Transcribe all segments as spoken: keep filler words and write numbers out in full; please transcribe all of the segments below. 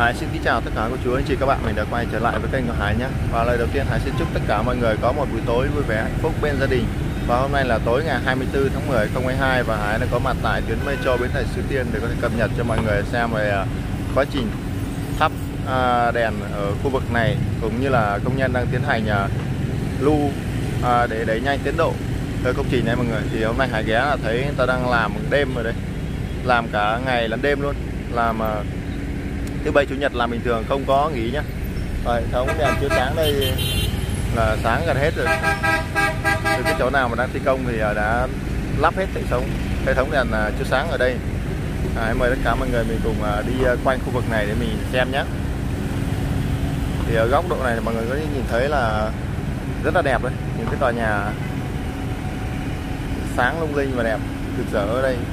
Hải xin kính chào tất cả cô chú anh chị các bạn, mình đã quay trở lại với kênh của Hải nhé. Và lời đầu tiên Hải xin chúc tất cả mọi người có một buổi tối vui vẻ hạnh phúc bên gia đình. Và hôm nay là tối ngày hai mươi tư tháng mười năm hai nghìn không trăm hai mươi hai và Hải đã có mặt tại tuyến metro Bến Thành Suối Tiên để có thể cập nhật cho mọi người xem về quá trình thắp đèn ở khu vực này, cũng như là công nhân đang tiến hành lưu để đẩy nhanh tiến độ về công trình này mọi người. Thì hôm nay Hải ghé là thấy người ta đang làm đêm rồi đấy, làm cả ngày lẫn đêm luôn, làm thứ bảy chủ nhật làm bình thường, không có nghỉ nhá. Rồi hệ thống đèn chiếu sáng đây là sáng gần hết rồi. Từ cái chỗ nào mà đang thi công thì đã lắp hết hệ thống hệ thống đèn chiếu sáng ở đây. À, mời tất cả mọi người mình cùng đi quanh khu vực này để mình xem nhé. Thì ở góc độ này mọi người có nhìn thấy là rất là đẹp đấy, những cái tòa nhà sáng lung linh và đẹp rực rỡ ở đây.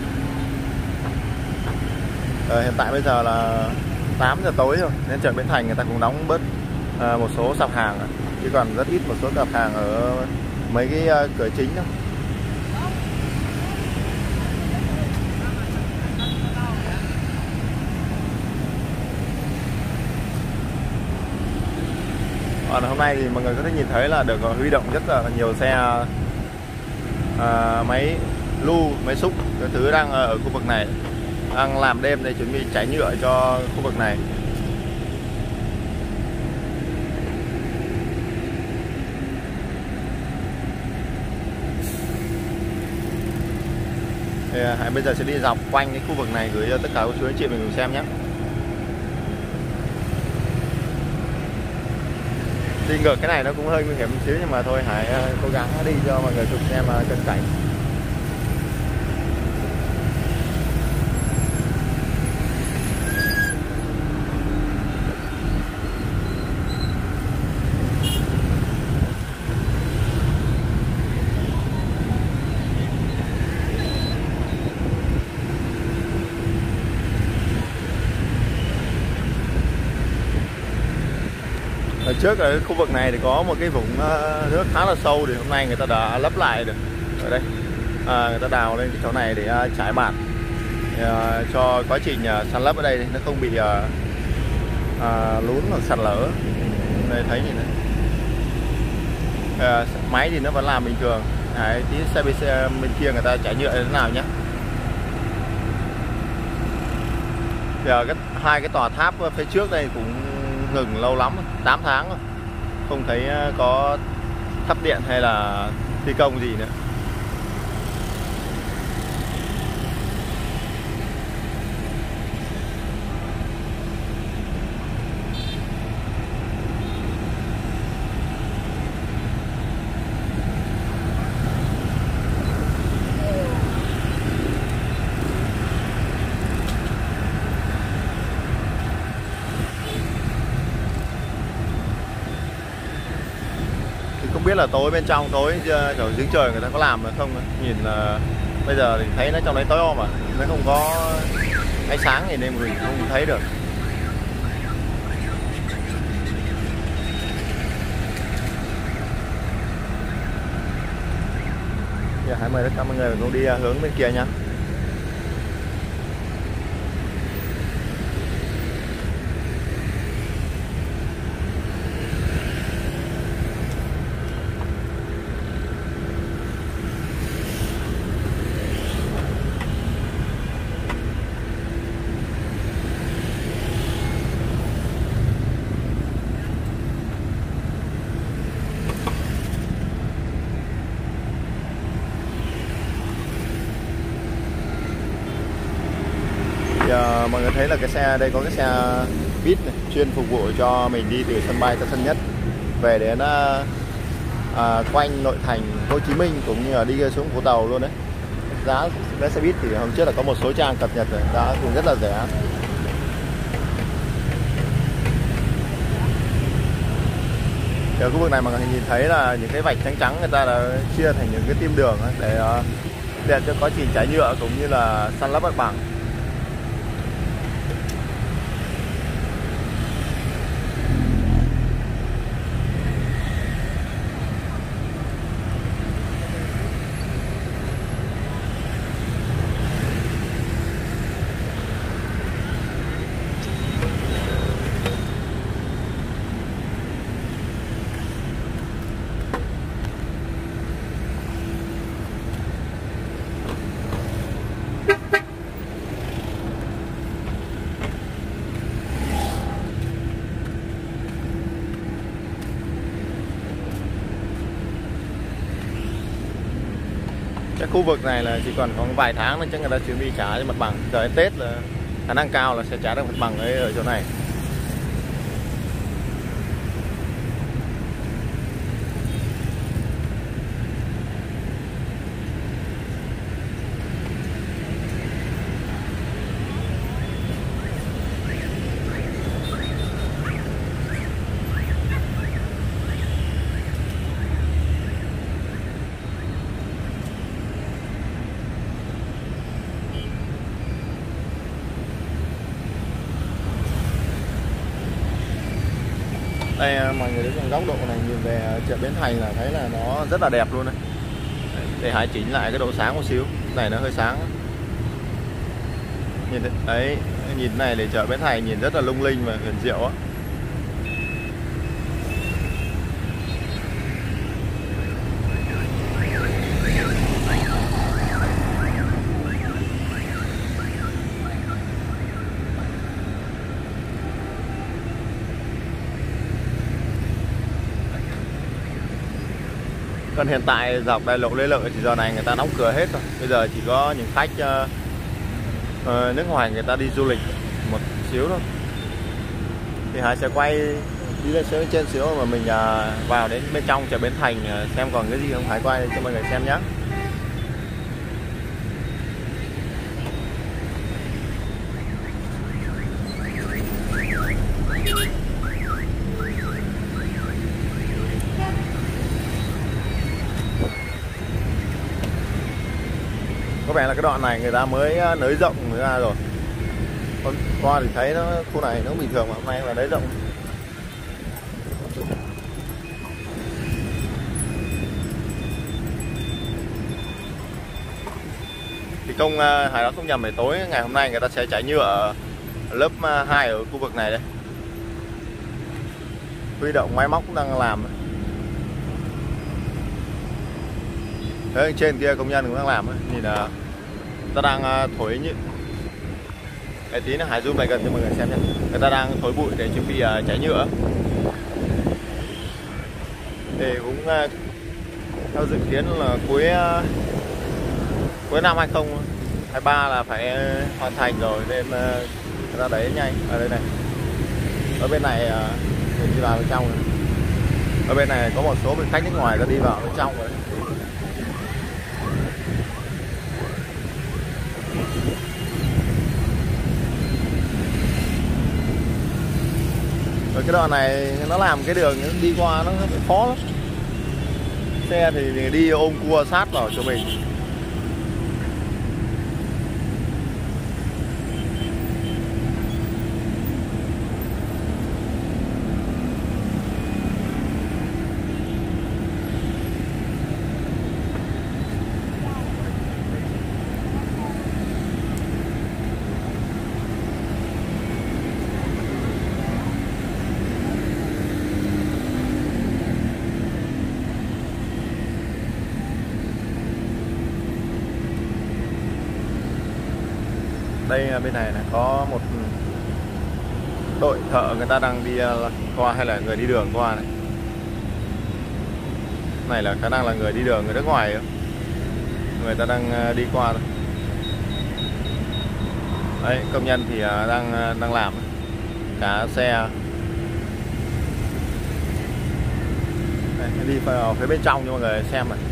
À, hiện tại bây giờ là tám giờ tối rồi nên chợ Bến Thành người ta cũng đóng bớt à, một số sạp hàng, chứ còn rất ít một số sạp hàng ở mấy cái uh, cửa chính đó. Còn hôm nay thì mọi người có thể nhìn thấy là được huy động rất là nhiều xe à, máy lu, máy xúc cái thứ đang ở khu vực này, đang làm đêm để chuẩn bị trải nhựa cho khu vực này. Thì hãy bây giờ sẽ đi dọc quanh cái khu vực này gửi cho tất cả các chú anh chị mình cùng xem nhé. Đi ngược cái này nó cũng hơi nguy hiểm một xíu, nhưng mà thôi hãy cố gắng đi cho mọi người cùng xem cận cảnh. Ở trước ở khu vực này thì có một cái vũng nước khá là sâu, thì hôm nay người ta đã lấp lại được ở đây. À, người ta đào lên cái chỗ này để uh, trải bạt uh, cho quá trình uh, san lấp ở đây nó không bị uh, uh, lún hoặc sạt lở. Đây thấy nhìn này, uh, máy thì nó vẫn làm bình thường. Đấy, tí xe bên, xe bên kia người ta trải nhựa thế nào nhé. Thì uh, cái, hai cái tòa tháp phía trước đây cũng ngừng lâu lắm, tám tháng rồi, không thấy có thắp điện hay là thi công gì nữa. Không biết là tối bên trong, tối ở dưới trời người ta có làm được không. Nhìn uh, bây giờ thì thấy nó trong đấy tối om mà nó không có ánh sáng gì nên mình không thấy được. Giờ hãy mời tất cả mọi người cùng đi hướng bên kia nhá. Giờ mọi người thấy là cái xe đây có cái xe buýt này, chuyên phục vụ cho mình đi từ sân bay tới Tân Nhất về đến à, quanh nội thành Hồ Chí Minh, cũng như là đi xuống Vũng Tàu luôn đấy. Giá vé xe buýt thì hôm trước là có một số trang cập nhật rồi, giá cũng rất là rẻ. Thì ở khu vực này mà nhìn thấy là những cái vạch trắng trắng người ta đã chia thành những cái tim đường để tiện cho quá trình trải nhựa cũng như là san lấp mặt bằng. Cái khu vực này là chỉ còn có vài tháng nữa chắc người ta chuẩn bị trả cho mặt bằng. Giờ đến Tết là khả năng cao là sẽ trả được mặt bằng ấy ở chỗ này. Đây mọi người đứng góc độ này nhìn về chợ Bến Thành là thấy là nó rất là đẹp luôn đấy. Để Hải chỉnh lại cái độ sáng một xíu, này nó hơi sáng. Nhìn đấy, nhìn này để chợ Bến Thành nhìn rất là lung linh và huyền diệu á. Còn hiện tại dọc đại lộ Lê Lợi thì giờ này người ta đóng cửa hết rồi. Bây giờ chỉ có những khách uh, uh, nước ngoài người ta đi du lịch một xíu thôi. Thì Hải sẽ quay đi lên trên trên xíu mà mình uh, vào đến bên trong chợ Bến Thành uh, xem còn cái gì không, Hải quay cho mọi người xem nhé. Có vẻ là cái đoạn này người ta mới nới rộng ra rồi. Hôm qua thì thấy nó khu này nó bình thường mà hôm nay là nới rộng. Thì công Hải đã không nhầm để tối ngày hôm nay người ta sẽ trải nhựa ở lớp hai ở khu vực này đây. Huy động máy móc đang làm. Đấy, trên kia công nhân cũng đang làm ấy. Nhìn là ta đang thổi nhựa. Để tí nữa Hải zoom lại gần cho mọi người xem nhé. Người ta đang thổi bụi để chuẩn bị uh, cháy nhựa. Thì cũng uh, theo dự kiến là cuối uh, cuối năm hai không hai ba là phải uh, hoàn thành rồi nên uh, người ta đẩy nhanh. Ở đây này, ở bên này uh, mình đi vào bên trong rồi. Ở bên này có một số bên khách nước ngoài đã đi vào bên trong rồi. Rồi cái đoạn này nó làm cái đường nó đi qua nó khó lắm. Xe thì đi ôm cua sát vào cho mình. Đây bên này là có một đội thợ người ta đang đi qua hay là người đi đường qua này. Này là khả năng là người đi đường, người nước ngoài đó. Người ta đang đi qua thôi. Đấy, công nhân thì đang đang làm cả xe. Đây, đi vào phía bên trong cho mọi người xem này.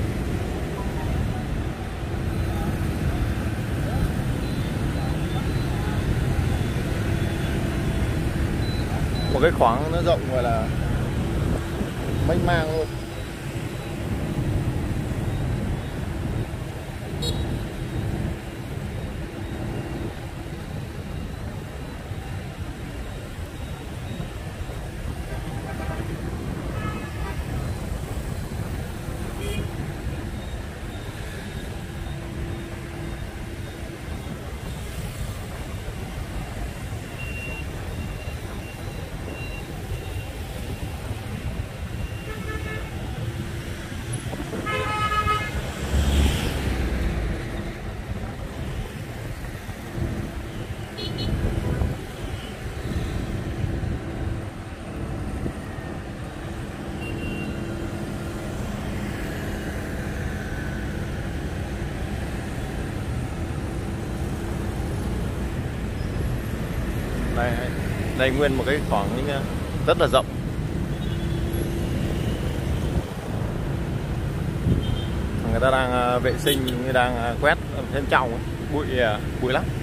Một cái khoảng nó rộng gọi là mênh mang luôn. Đây nguyên một cái khoảng rất là rộng. Người ta đang vệ sinh, đang quét bên trong ấy. Bụi bụi lắm.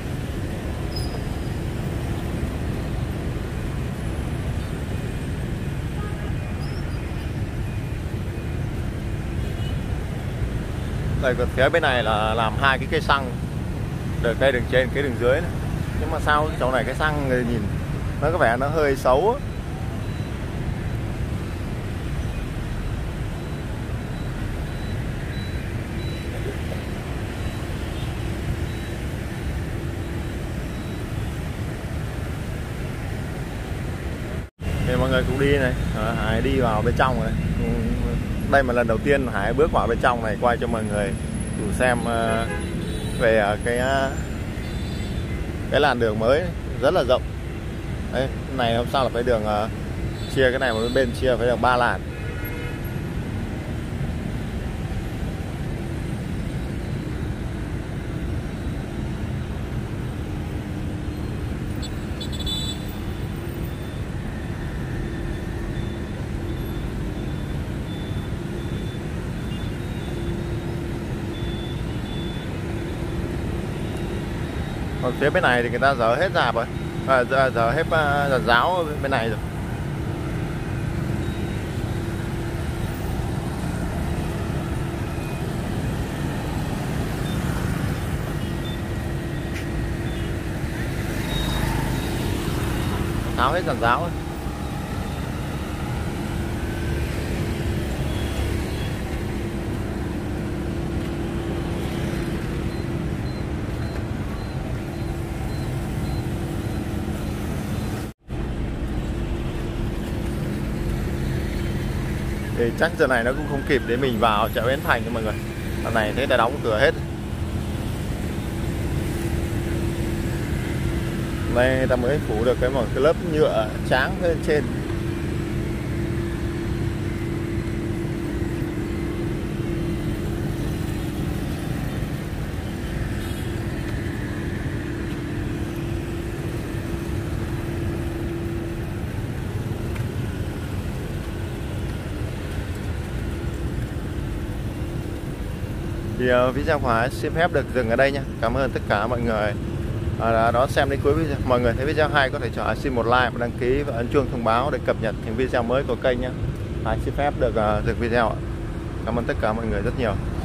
Đây còn phía bên này là làm hai cái cây xăng, được cây đường trên, cái đường dưới này. Nhưng mà sao chỗ này cái xăng người nhìn nó có vẻ nó hơi xấu á. Thì mọi người cũng đi này, Hải đi vào bên trong này. Đây mà lần đầu tiên Hải bước vào bên trong này, quay cho mọi người cùng xem về cái cái làn đường mới rất là rộng. Đây, này hôm sau là phải đường chia cái này một bên chia phải đường ba làn. Còn phía bên này thì người ta dỡ hết rạp rồi, à, giờ, giờ hết giàn giáo bên này rồi. Tháo hết giàn giáo rồi. Thì chắc giờ này nó cũng không kịp để mình vào chợ Bến Thành cho mọi người. Lần này thế đã đóng cửa hết. Đây ta mới phủ được cái một cái lớp nhựa tráng lên trên. Thì uh, video của Hải xin phép được dừng ở đây nha. Cảm ơn tất cả mọi người uh, đã đón xem đến cuối video. Mọi người thấy video hay có thể cho Hải xin một like và đăng ký và ấn chuông thông báo để cập nhật những video mới của kênh nhé. Hải xin phép được uh, dừng video. Cảm ơn tất cả mọi người rất nhiều.